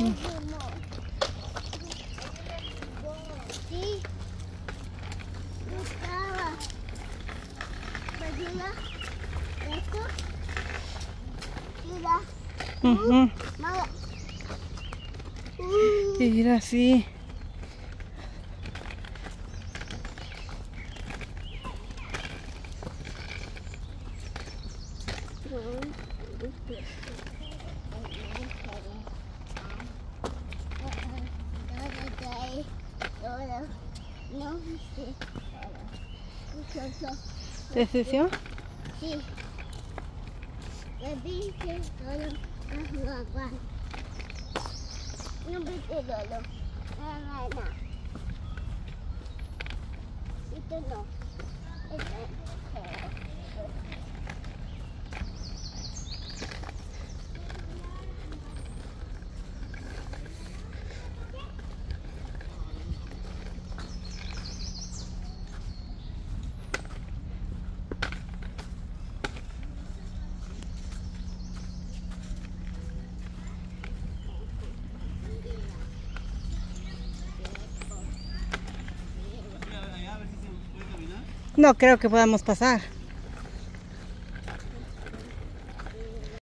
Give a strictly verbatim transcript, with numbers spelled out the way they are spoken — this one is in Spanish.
Uh-huh. Sí. Gustaba. Mira. Esto. Mira. Uh-huh. Mira. Mira, sí. No, sí. ¿Te decepción? Sí. Me viste solo a jugar. No viste solo. No, no, no. Esto no. Esto no. No creo que podamos pasar.